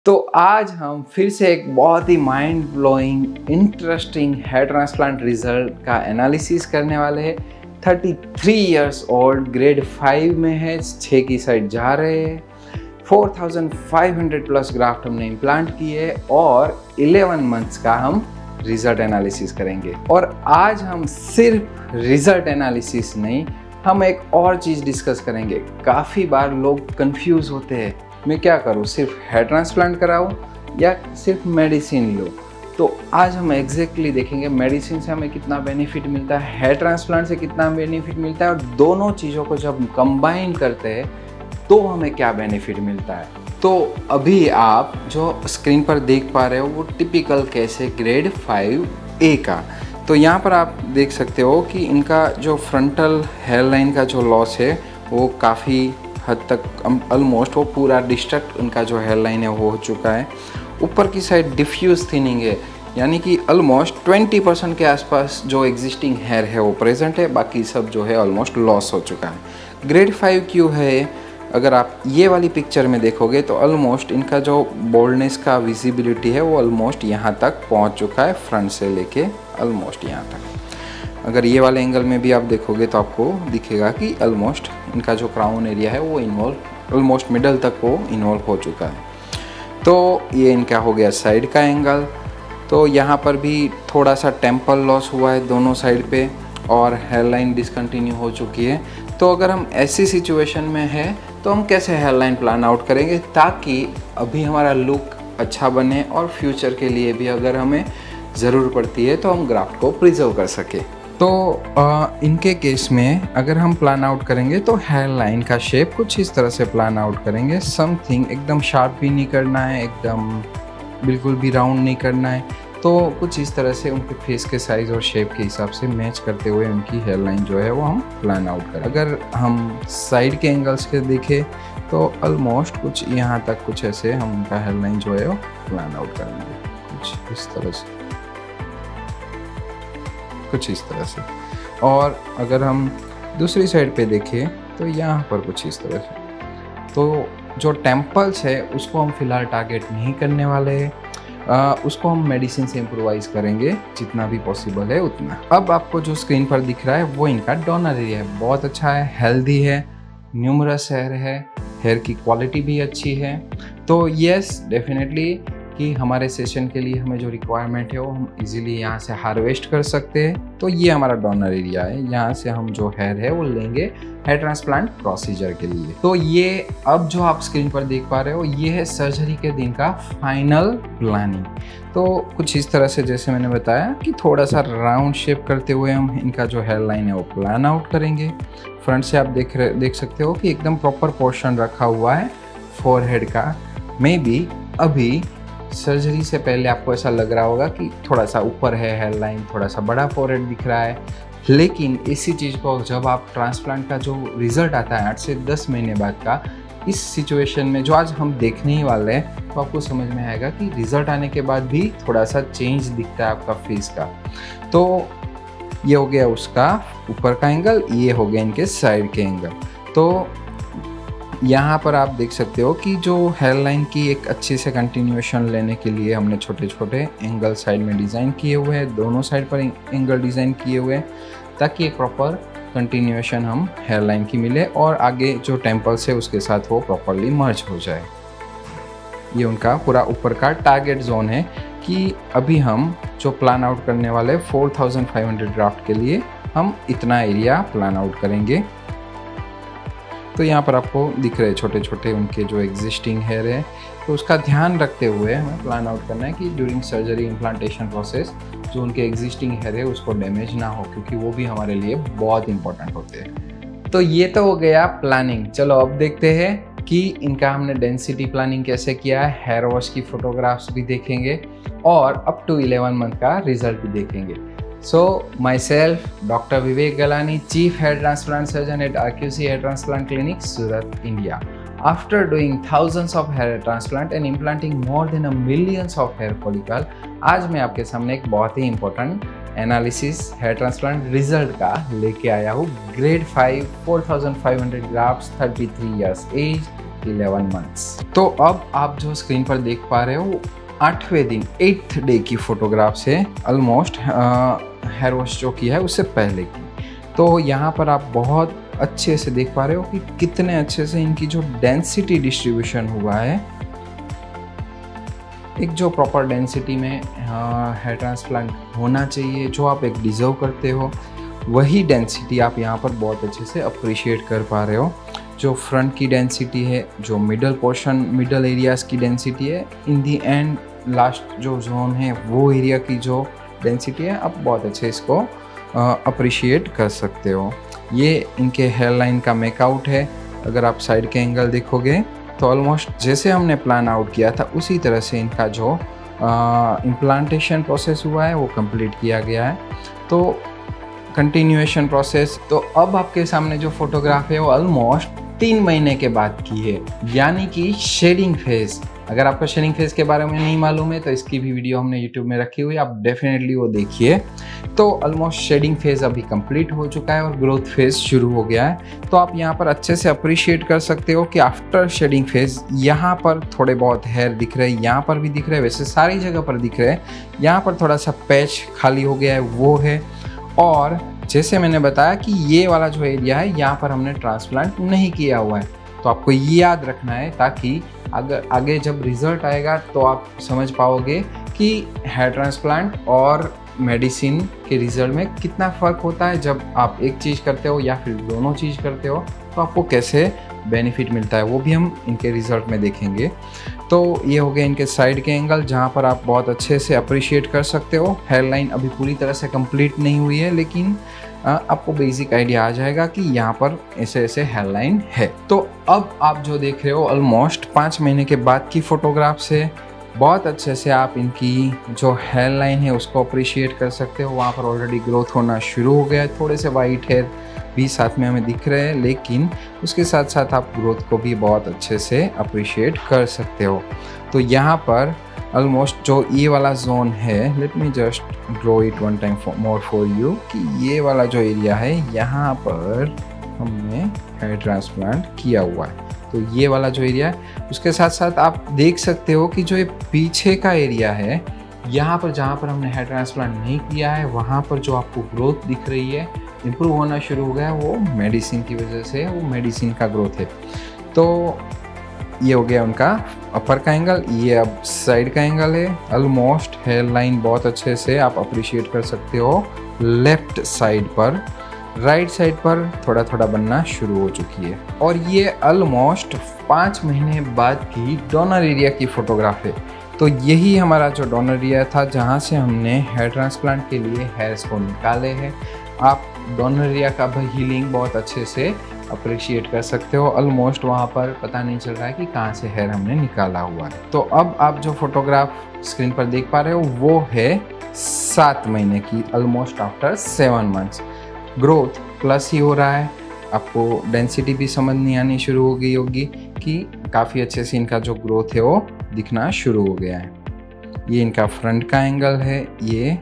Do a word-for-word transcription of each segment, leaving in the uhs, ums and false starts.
तो आज हम फिर से एक बहुत ही mind blowing interesting hair transplant result का एनालिसिस करने वाले हैं। तैंतीस इयर्स ओल्ड, ग्रेड फाइव में है, छः की साइड जा रहे हैं, चार हज़ार पाँच सौ प्लस ग्राफ्ट हमने इम्प्लांट किए और ग्यारह मंथ्स का हम रिजल्ट एनालिसिस करेंगे। और आज हम सिर्फ रिजल्ट एनालिसिस नहीं, हम एक और चीज़ डिस्कस करेंगे। काफ़ी बार लोग कंफ्यूज होते हैं, मैं क्या करूँ, सिर्फ हेयर ट्रांसप्लांट कराऊँ या सिर्फ मेडिसिन लूँ। तो आज हम एग्जैक्टली देखेंगे मेडिसिन से हमें कितना बेनिफिट मिलता है, हेयर ट्रांसप्लांट से कितना बेनिफिट मिलता है, और दोनों चीज़ों को जब कंबाइन करते हैं तो हमें क्या बेनिफिट मिलता है। तो अभी आप जो स्क्रीन पर देख पा रहे हो वो टिपिकल केस है ग्रेड फाइव ए का। तो यहाँ पर आप देख सकते हो कि इनका जो फ्रंटल हेयर लाइन का जो लॉस है वो काफ़ी हद तक ऑलमोस्ट वो पूरा डिस्ट्रक्ट उनका जो हेयर लाइन है वो हो चुका है। ऊपर की साइड डिफ्यूज थिनिंग है, यानी कि ऑलमोस्ट बीस परसेंट के आसपास जो एग्जिस्टिंग हेयर है वो प्रेजेंट है, बाकी सब जो है ऑलमोस्ट लॉस हो चुका है। ग्रेड फाइव क्यों है, अगर आप ये वाली पिक्चर में देखोगे तो ऑलमोस्ट इनका जो बोल्डनेस का विजिबिलिटी है वो ऑलमोस्ट यहाँ तक पहुँच चुका है, फ्रंट से लेके ऑलमोस्ट यहाँ तक। अगर ये वाले एंगल में भी आप देखोगे तो आपको दिखेगा कि ऑलमोस्ट इनका जो क्राउन एरिया है वो इन्वॉल्व ऑलमोस्ट मिडल तक वो इन्वॉल्व हो चुका है। तो ये इनका हो गया साइड का एंगल। तो यहाँ पर भी थोड़ा सा टेम्पल लॉस हुआ है दोनों साइड पे और हेयर लाइन डिसकंटिन्यू हो चुकी है। तो अगर हम ऐसी सिचुएशन में है तो हम कैसे हेयर लाइन प्लान आउट करेंगे ताकि अभी हमारा लुक अच्छा बने और फ्यूचर के लिए भी अगर हमें ज़रूर पड़ती है तो हम ग्राफ्ट को प्रिजर्व कर सके। तो आ, इनके केस में अगर हम प्लान आउट करेंगे तो हेयर लाइन का शेप कुछ इस तरह से प्लान आउट करेंगे। समथिंग एकदम शार्प भी नहीं करना है, एकदम बिल्कुल भी राउंड नहीं करना है। तो कुछ इस तरह से उनके फेस के साइज़ और शेप के हिसाब से मैच करते हुए उनकी हेयर लाइन जो है वो हम प्लान आउट करें। अगर हम साइड के एंगल्स के देखें तो ऑलमोस्ट कुछ यहाँ तक कुछ ऐसे हम उनका हेयर लाइन जो है वो प्लान आउट करेंगे, कुछ इस तरह से, कुछ इस तरह से। और अगर हम दूसरी साइड पे देखें तो यहाँ पर कुछ इस तरह से। तो जो टेम्पल्स है उसको हम फिलहाल टारगेट नहीं करने वाले हैं, आ, उसको हम मेडिसिन से इम्प्रोवाइज करेंगे जितना भी पॉसिबल है उतना। अब आपको जो स्क्रीन पर दिख रहा है वो इनका डोनर एरिया है, बहुत अच्छा है, हेल्दी है, न्यूमरस हेयर है, हेयर की क्वालिटी भी अच्छी है। तो येस डेफिनेटली कि हमारे सेशन के लिए हमें जो रिक्वायरमेंट है वो हम इजीली यहाँ से हार्वेस्ट कर सकते हैं। तो ये हमारा डोनर एरिया है, यहाँ से हम जो हेयर है वो लेंगे हेयर ट्रांसप्लांट प्रोसीजर के लिए। तो ये अब जो आप स्क्रीन पर देख पा रहे हो ये है सर्जरी के दिन का फाइनल प्लानिंग। तो कुछ इस तरह से जैसे मैंने बताया कि थोड़ा सा राउंड शेप करते हुए हम इनका जो हेयर लाइन है वो प्लान आउट करेंगे। फ्रंट से आप देख रहे देख सकते हो कि एकदम प्रॉपर पोर्शन रखा हुआ है फोरहेड का। मे बी अभी सर्जरी से पहले आपको ऐसा लग रहा होगा कि थोड़ा सा ऊपर है हेयर लाइन, थोड़ा सा बड़ा फोरहेड दिख रहा है, लेकिन इसी चीज़ को जब आप ट्रांसप्लांट का जो रिजल्ट आता है आठ से दस महीने बाद का, इस सिचुएशन में जो आज हम देखने ही वाले हैं तो आपको समझ में आएगा कि रिजल्ट आने के बाद भी थोड़ा सा चेंज दिखता है आपका फेस का। तो ये हो गया उसका ऊपर का एंगल, ये हो गया इनके साइड के एंगल। तो यहाँ पर आप देख सकते हो कि जो हेयर लाइन की एक अच्छी से कंटिन्यूएशन लेने के लिए हमने छोटे छोटे एंगल साइड में डिज़ाइन किए हुए हैं, दोनों साइड पर एंगल डिज़ाइन किए हुए हैं ताकि एक प्रॉपर कंटिन्यूएशन हम हेयर लाइन की मिले और आगे जो टेम्पल्स है उसके साथ वो प्रॉपरली मर्ज हो जाए। ये उनका पूरा ऊपर का टारगेट जोन है कि अभी हम जो प्लान आउट करने वाले four thousand five hundred graft के लिए हम इतना एरिया प्लान आउट करेंगे। तो यहाँ पर आपको दिख रहे छोटे छोटे उनके जो एग्जिस्टिंग हेयर है, तो उसका ध्यान रखते हुए हमें प्लान आउट करना है कि ड्यूरिंग सर्जरी इम्प्लांटेशन प्रोसेस जो उनके एग्जिस्टिंग हेयर है उसको डैमेज ना हो, क्योंकि वो भी हमारे लिए बहुत इंपॉर्टेंट होते हैं। तो ये तो हो गया प्लानिंग। चलो अब देखते हैं कि इनका हमने डेंसिटी प्लानिंग कैसे किया है, हेयर वॉश की फोटोग्राफ्स भी देखेंगे और अप टू इलेवन मंथ का रिजल्ट भी देखेंगे। So myself, Doctor Vivek Galani, Chief Hair Transplant Surgeon at R Q C Hair Transplant Clinic, Surat, India. After doing thousands of hair transplant and implanting more than a millions of hair follicle, आज मैं आपके सामने एक बहुत ही important analysis hair transplant result का लेके आया हूँ। Grade five, four thousand five hundred grafts, thirty three years age, eleven months. तो अब आप जो स्क्रीन पर देख पा रहे हो आठवें दिन एट्थ डे की फोटोग्राफ से ऑलमोस्ट हेयर वॉश जो की है उससे पहले की। तो यहाँ पर आप बहुत अच्छे से देख पा रहे हो कि कितने अच्छे से इनकी जो डेंसिटी डिस्ट्रीब्यूशन हुआ है। एक जो प्रॉपर डेंसिटी में हेयर ट्रांसप्लांट होना चाहिए, जो आप एक डिज़र्व करते हो, वही डेंसिटी आप यहाँ पर बहुत अच्छे से अप्रिशिएट कर पा रहे हो। जो फ्रंट की डेंसिटी है, जो मिडल पोर्शन मिडल एरियाज़ की डेंसिटी है, इन दी एंड लास्ट जो जोन है वो एरिया की जो डेंसिटी है, आप बहुत अच्छे इसको अप्रिशिएट कर सकते हो। ये इनके हेयर लाइन का मेकआउट है। अगर आप साइड के एंगल देखोगे तो ऑलमोस्ट जैसे हमने प्लान आउट किया था उसी तरह से इनका जो इम्प्लांटेशन प्रोसेस हुआ है वो कंप्लीट किया गया है। तो कंटिन्यूएशन प्रोसेस। तो अब आपके सामने जो फोटोग्राफ है वो ऑलमोस्ट तीन महीने के बाद की है, यानी कि शेडिंग फेज। अगर आपको शेडिंग फेज के बारे में नहीं मालूम है तो इसकी भी वीडियो हमने यूट्यूब में रखी हुई है, आप डेफिनेटली वो देखिए। तो ऑलमोस्ट शेडिंग फेज अभी कंप्लीट हो चुका है और ग्रोथ फेज शुरू हो गया है। तो आप यहाँ पर अच्छे से अप्रिशिएट कर सकते हो कि आफ्टर शेडिंग फेज यहाँ पर थोड़े बहुत हेयर दिख रहे हैं, यहाँ पर भी दिख रहे हैं, वैसे सारी जगह पर दिख रहे हैं। यहाँ पर थोड़ा सा पैच खाली हो गया है वो है। और जैसे मैंने बताया कि ये वाला जो एरिया है यहाँ पर हमने ट्रांसप्लांट नहीं किया हुआ है। तो आपको ये याद रखना है ताकि अगर आगे जब रिजल्ट आएगा तो आप समझ पाओगे कि हेयर ट्रांसप्लांट और मेडिसिन के रिजल्ट में कितना फ़र्क होता है। जब आप एक चीज़ करते हो या फिर दोनों चीज़ करते हो तो आपको कैसे बेनिफिट मिलता है, वो भी हम इनके रिजल्ट में देखेंगे। तो ये हो गए इनके साइड के एंगल, जहाँ पर आप बहुत अच्छे से अप्रिशिएट कर सकते हो। हेयर लाइन अभी पूरी तरह से कंप्लीट नहीं हुई है, लेकिन आपको बेसिक आइडिया आ जाएगा कि यहाँ पर ऐसे ऐसे हेयर लाइन है। तो अब आप जो देख रहे हो ऑलमोस्ट पाँच महीने के बाद की फोटोग्राफ से बहुत अच्छे से आप इनकी जो हेयर लाइन है उसको अप्रिशिएट कर सकते हो। वहाँ पर ऑलरेडी ग्रोथ होना शुरू हो गया है, थोड़े से वाइट हेयर भी साथ में हमें दिख रहे हैं, लेकिन उसके साथ साथ आप ग्रोथ को भी बहुत अच्छे से अप्रिशिएट कर सकते हो। तो यहाँ पर ऑलमोस्ट जो ये वाला जोन है, let me just draw it one time more for you, कि ये वाला जो एरिया है यहाँ पर हमने हेयर ट्रांसप्लांट किया हुआ है। तो ये वाला जो एरिया है, उसके साथ साथ आप देख सकते हो कि जो ये पीछे का एरिया है, यहाँ पर जहाँ पर हमने हेयर ट्रांसप्लांट नहीं किया है, वहाँ पर जो आपको ग्रोथ दिख रही है, इम्प्रूव होना शुरू हो गया है, वो मेडिसिन की वजह से, वो मेडिसिन का ग्रोथ है। तो ये हो गया उनका अपर का एंगल, ये अब साइड का एंगल है। ऑलमोस्ट हेयर लाइन बहुत अच्छे से आप अप्रिशिएट कर सकते हो। लेफ्ट साइड पर, राइट साइड पर थोड़ा थोड़ा बनना शुरू हो चुकी है। और ये ऑलमोस्ट पाँच महीने बाद की डोनर एरिया की फोटोग्राफ है। तो यही हमारा जो डोनर एरिया था जहाँ से हमने हेयर ट्रांसप्लांट के लिए हेयर्स को निकाले हैं। आप डोनर एरिया का भी हीलिंग बहुत अच्छे से अप्रिशिएट कर सकते हो। ऑलमोस्ट वहाँ पर पता नहीं चल रहा है कि कहाँ से हेयर हमने निकाला हुआ है। तो अब आप जो फोटोग्राफ स्क्रीन पर देख पा रहे हो वो है सात महीने की, almost after seven months. Growth plus ही हो रहा है, आपको डेंसिटी भी समझ नहीं आनी शुरू हो गई होगी कि काफ़ी अच्छे से इनका जो ग्रोथ है वो दिखना शुरू हो गया है। ये इनका फ्रंट का एंगल है ये,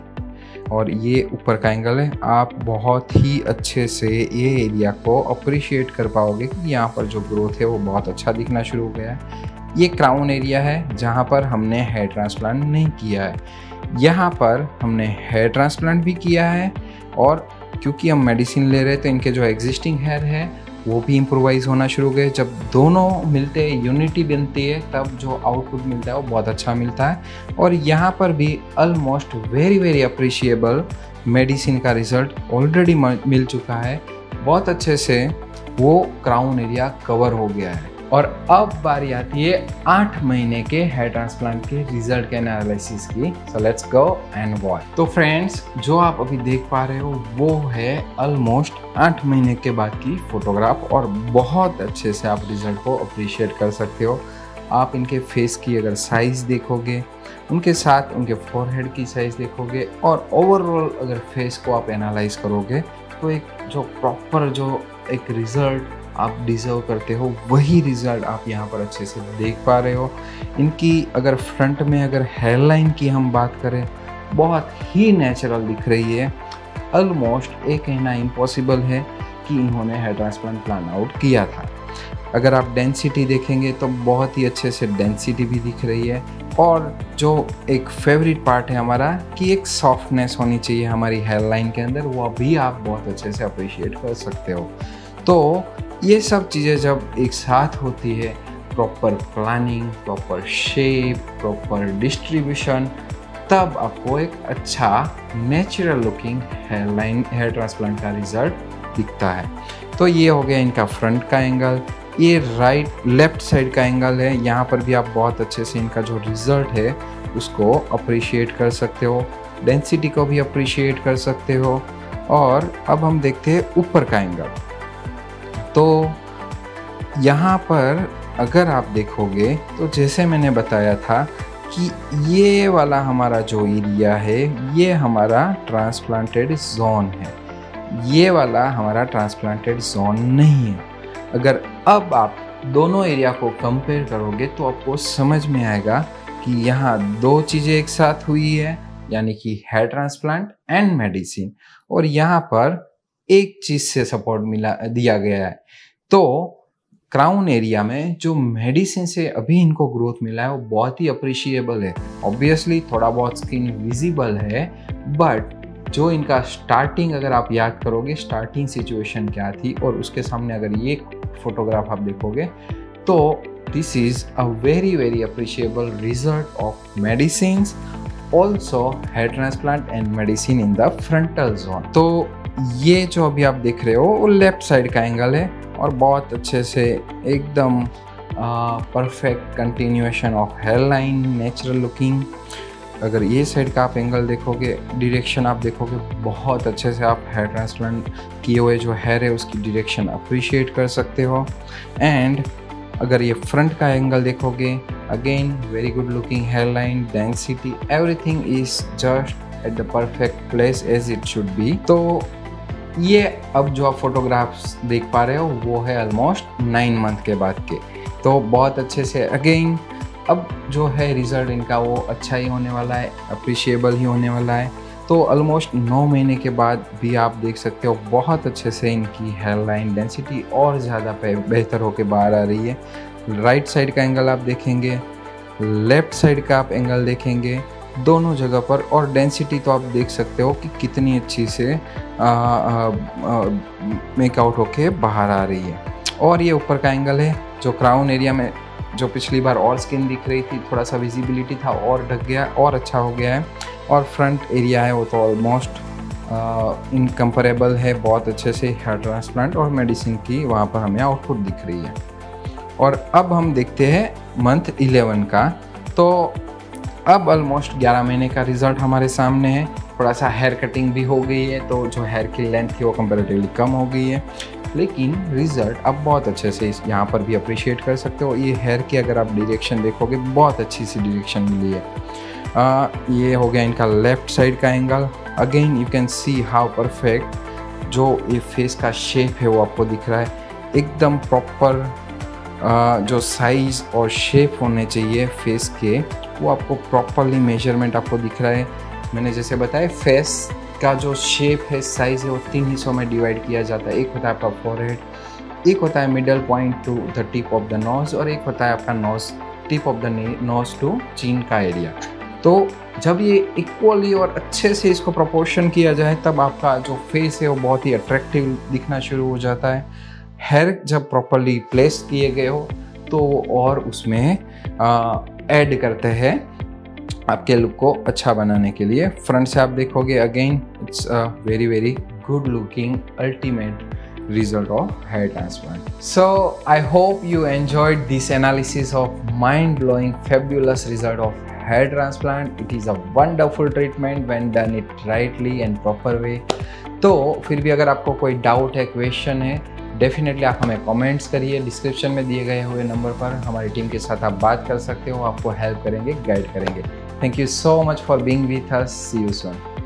और ये ऊपर का एंगल है। आप बहुत ही अच्छे से ये एरिया को अप्रिशिएट कर पाओगे कि यहाँ पर जो ग्रोथ है वो बहुत अच्छा दिखना शुरू हो गया है। ये क्राउन एरिया है जहाँ पर हमने हेयर ट्रांसप्लांट नहीं किया है। यहाँ पर हमने हेयर ट्रांसप्लांट भी किया है, और क्योंकि हम मेडिसिन ले रहे हैं तो इनके जो एग्जिस्टिंग हेयर है वो भी इम्प्रोवाइज होना शुरू हो गए। जब दोनों मिलते हैं, यूनिटी बनती है, तब जो आउटपुट मिलता है वो बहुत अच्छा मिलता है। और यहाँ पर भी almost very very appreciable medicine का रिजल्ट ऑलरेडी मिल चुका है। बहुत अच्छे से वो क्राउन एरिया कवर हो गया है। और अब बारी आती है आठ महीने के हेयर ट्रांसप्लांट के रिजल्ट के एनालिसिस की। So let's go and watch. तो फ्रेंड्स, जो आप अभी देख पा रहे हो वो है ऑलमोस्ट आठ महीने के बाद की फोटोग्राफ, और बहुत अच्छे से आप रिजल्ट को अप्रिशिएट कर सकते हो। आप इनके फेस की अगर साइज़ देखोगे, उनके साथ उनके फोरहेड की साइज़ देखोगे, और ओवरऑल अगर फेस को आप एनालाइज करोगे तो एक जो प्रॉपर जो एक रिज़ल्ट आप डिज़र्व करते हो वही रिज़ल्ट आप यहाँ पर अच्छे से देख पा रहे हो। इनकी अगर फ्रंट में अगर हेयर लाइन की हम बात करें, बहुत ही नेचुरल दिख रही है। ऑलमोस्ट ये कहना इम्पॉसिबल है कि इन्होंने हेयर ट्रांसप्लांट प्लान आउट किया था। अगर आप डेंसिटी देखेंगे तो बहुत ही अच्छे से डेंसिटी भी दिख रही है। और जो एक फेवरेट पार्ट है हमारा कि एक सॉफ्टनेस होनी चाहिए हमारी हेयर लाइन के अंदर, वो भी आप बहुत अच्छे से अप्रिशिएट कर सकते हो। तो ये सब चीज़ें जब एक साथ होती है, proper planning, proper shape, proper distribution, तब आपको एक अच्छा natural looking hair line hair transplant का रिजल्ट दिखता है। तो ये हो गया इनका फ्रंट का एंगल। ये राइट लेफ्ट साइड का एंगल है, यहाँ पर भी आप बहुत अच्छे से इनका जो रिजल्ट है उसको अप्रिशिएट कर सकते हो, डेंसिटी को भी अप्रिशिएट कर सकते हो। और अब हम देखते हैं ऊपर का एंगल। तो यहाँ पर अगर आप देखोगे तो जैसे मैंने बताया था कि ये वाला हमारा जो एरिया है ये हमारा ट्रांसप्लांटेड जोन है, ये वाला हमारा ट्रांसप्लांटेड जोन नहीं है। अगर अब आप दोनों एरिया को कंपेयर करोगे तो आपको समझ में आएगा कि यहाँ दो चीज़ें एक साथ हुई है, यानी कि हेयर ट्रांसप्लांट एंड मेडिसिन, और यहाँ पर एक चीज़ से सपोर्ट मिला दिया गया है। तो क्राउन एरिया में जो मेडिसिन से अभी इनको ग्रोथ मिला है वो बहुत ही अप्रिशिएबल है। ऑब्वियसली थोड़ा बहुत स्किन विजिबल है, बट जो इनका स्टार्टिंग अगर आप याद करोगे स्टार्टिंग सिचुएशन क्या थी और उसके सामने अगर ये फोटोग्राफ आप देखोगे तो this is a very very appreciable result of medicine, also hair transplant and medicine in the frontal zone. तो ये जो अभी आप देख रहे हो वो लेफ्ट साइड का एंगल है और बहुत अच्छे से एकदम perfect continuation of hair line, natural looking. अगर ये साइड का आप एंगल देखोगे, डायरेक्शन आप देखोगे, बहुत अच्छे से आप हेयर ट्रांसप्लांट किए हुए जो हेयर है उसकी डायरेक्शन अप्रिशिएट कर सकते हो। एंड अगर ये फ्रंट का एंगल देखोगे, again very good looking hair line, density, everything is just at the perfect place as it should be. तो ये अब जो आप फोटोग्राफ्स देख पा रहे हो वो है ऑलमोस्ट नाइन मंथ के बाद के। तो बहुत अच्छे से अगेन अब जो है रिज़ल्ट इनका वो अच्छा ही होने वाला है, अप्रिशिएबल ही होने वाला है। तो ऑलमोस्ट नौ महीने के बाद भी आप देख सकते हो बहुत अच्छे से इनकी हेयर लाइन डेंसिटी और ज़्यादा बेहतर होकर बाहर आ रही है। राइट साइड का एंगल आप देखेंगे, लेफ्ट साइड का आप एंगल देखेंगे, दोनों जगह पर, और डेंसिटी तो आप देख सकते हो कि कितनी अच्छी से मेकआउट होके बाहर आ रही है। और ये ऊपर का एंगल है जो क्राउन एरिया में जो पिछली बार और स्किन दिख रही थी, थोड़ा सा विजिबिलिटी था और ढक गया और अच्छा हो गया है। और फ्रंट एरिया है वो तो ऑलमोस्ट इनकम्परेबल है, बहुत अच्छे से हेयर ट्रांसप्लांट और मेडिसिन की वहाँ पर हमें आउटपुट दिख रही है। और अब हम देखते हैं मंथ इलेवन का। तो अब ऑलमोस्ट ग्यारह महीने का रिज़ल्ट हमारे सामने है। थोड़ा सा हेयर कटिंग भी हो गई है, तो जो हेयर की लेंथ थी वो कंपैरेटिवली कम हो गई है, लेकिन रिज़ल्ट अब बहुत अच्छे से इस यहाँ पर भी अप्रिशिएट कर सकते हो। ये हेयर की अगर आप डायरेक्शन देखोगे बहुत अच्छी सी डायरेक्शन मिली है। आ, ये हो गया इनका लेफ्ट साइड का angle. Again you can see how perfect जो ये फेस का शेप है वो आपको दिख रहा है, एकदम प्रॉपर जो साइज़ और शेप होने चाहिए फेस के वो आपको प्रॉपरली मेजरमेंट आपको दिख रहा है। मैंने जैसे बताया फेस का जो शेप है, साइज़ है, वो तीन हिस्सों में डिवाइड किया जाता है। एक होता है आपका फोरहेड, एक होता है middle point to the tip of the nose, और एक होता है आपका nose tip of the nose to chin का एरिया। तो जब ये इक्वली और अच्छे से इसको प्रोपोर्शन किया जाए तब आपका जो फेस है वो बहुत ही अट्रैक्टिव दिखना शुरू हो जाता है। हेयर जब प्रॉपरली प्लेस किए गए हो तो और उसमें ऐड करते हैं आपके लुक को अच्छा बनाने के लिए। फ्रंट से आप देखोगे again it's a very very good looking ultimate result of hair transplant. So I hope you enjoyed this analysis of mind-blowing fabulous result of hair transplant. It is a wonderful treatment when done it rightly and proper way. तो फिर भी अगर आपको कोई doubt है, question है, definitely आप हमें कमेंट्स करिए। डिस्क्रिप्शन में दिए गए हुए नंबर पर हमारी टीम के साथ आप बात कर सकते हो, आपको हेल्प करेंगे, गाइड करेंगे। Thank you so much for being with us. See you soon.